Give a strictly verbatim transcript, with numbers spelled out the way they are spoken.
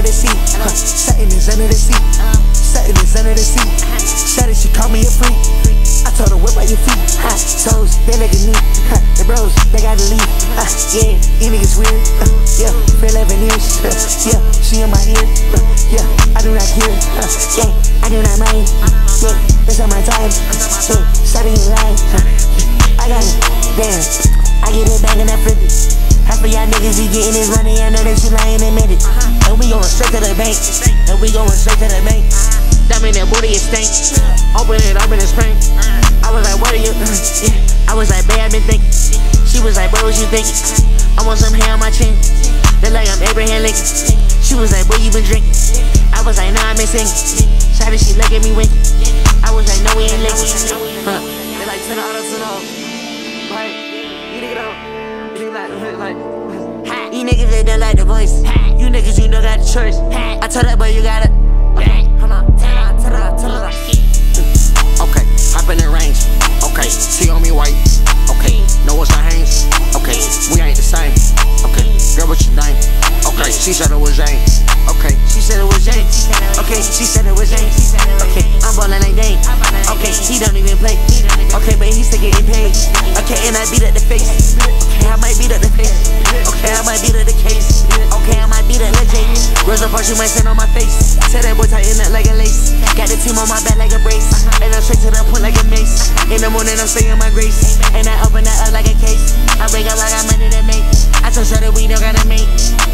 under the seat. Huh. Something is under the seat. Something is under the seat. Shawty, she call me a freak. I told her whip out your feet. Huh. Toes, they looking neat. Huh. The bros, they gotta leave. Huh. Yeah, you niggas weird. Uh, yeah, for eleven years. Uh, yeah, she in my ear. Uh, yeah, I do not care. Uh, yeah, I do not mind. Yeah, that's on my time. Yeah, shawty you lying. Uh, I got it. Damn, I get it back and I flip it. Half of y'all niggas be getting this money, I know that you lying, admit it. And we going straight to the bank. And we going straight to the bank. Diamond that booty is stank. Open it up in the spring. I was like, what are you? Yeah. I was like, babe, I been thinking. She was like, what was you thinking? I want some hair on my chin. Look like I'm Abraham Lincoln. She was like, boy, you been drinking. I was like, nah, I been singing. Shawty, she look at me winking. I was like, no, we ain't linking. Huh. They like ten dollars to know. Right? You niggas don't. You niggas like, like. You niggas they don't like the voice. You niggas you know got the choice. I told that boy you got it. Okay, hold on. Tell her, tell her, tell her. Okay, hop in the range. Okay, she on me white. Okay, know what's her hands. Okay, we ain't the same. Okay, girl, what's your name? Okay, she said it was Jane. Okay, she said it was Jane. Okay, she said it was Jane. Okay, I'm ballin' like Dane. Okay, he don't even play. Okay, but he still getting paid. Okay, and I beat up the face. Okay, I might beat up the face. Okay, I might beat up the case. Okay, I might beat up the Jake. Girls up, she might send on my face. Said that boy tighten up like a lace. Got the team on my back like a brace. And I'm straight to the point like a mace. In the morning, I'm saying my grace. And I open that up like a case. I break up like I'm money to make. I told her that we don't gotta make.